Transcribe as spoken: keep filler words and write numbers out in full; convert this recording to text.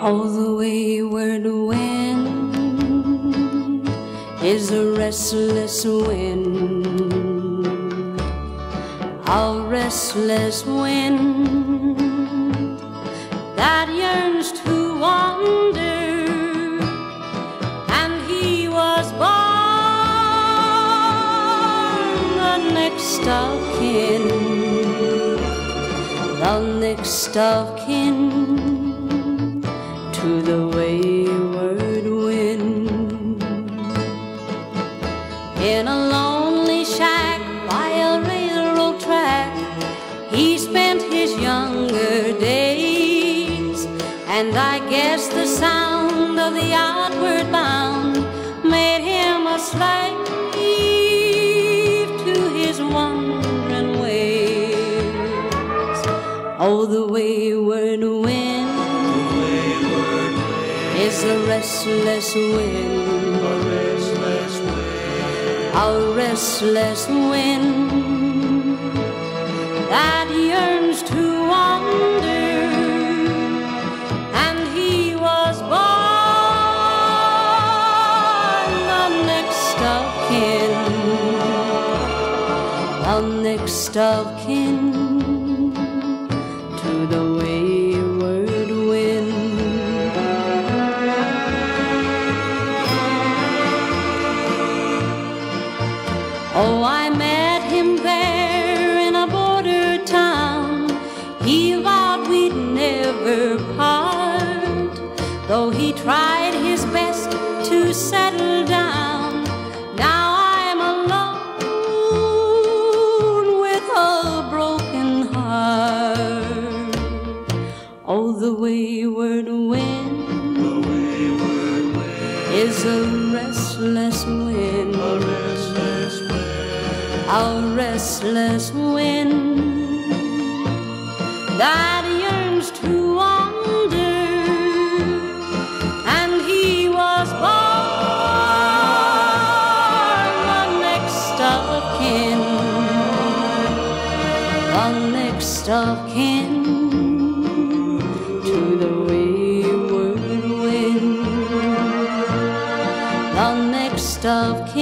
Oh, the wayward wind is a restless wind, a restless wind that yearns to wander. And he was born the next of kin, the next of kin to the wayward wind. In a lonely shack by a railroad track, he spent his younger days, and I guess the sound of the outward bound made him a slave to his wandering ways. Oh, the wayward wind is a restless wind, a restless wind, a restless wind that yearns to wander. And he was born the next of kin, the next of kin to the wayward wind. Oh, I met him there in a border town. He vowed we'd never part, though he tried his best to settle down. Now I'm alone with a broken heart. Oh, the wayward wind, the wayward wind is a restless wind, a restless wind, a restless wind that yearns to wander. And he was born the next of kin, the next of kin to the wayward wind, the next of kin